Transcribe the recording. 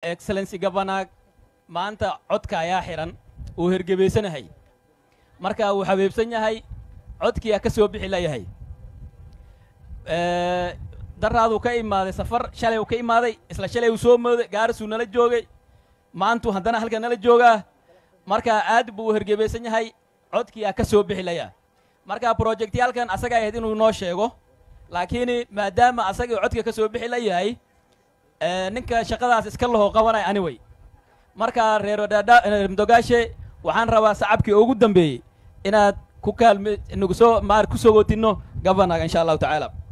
excellency governor maanta codka ayaa xiran uu hergebeysanahay marka uu habeebsan yahay codkii ka soo bixi layahay daraadu ka imaaday safar shalay uu ka imaaday isla shalay uu soo mooday gaarsu nala joogay maantu haddana halka nala joogaa marka aad buu hergebeysan yahay codkii ka soo bixi layaa marka projectyalkan asaga ahayd inuu noo sheego laakiin maadaama asaga codka ka soo bixi layahay ninka shaqadaas iska laho qabanay anyway marka reer Mdogashe waxaan rabaa sacabkii ugu dambeeyay inaad ku kaalme inagu soo maar ku soo gootino governor insha Allah ta'ala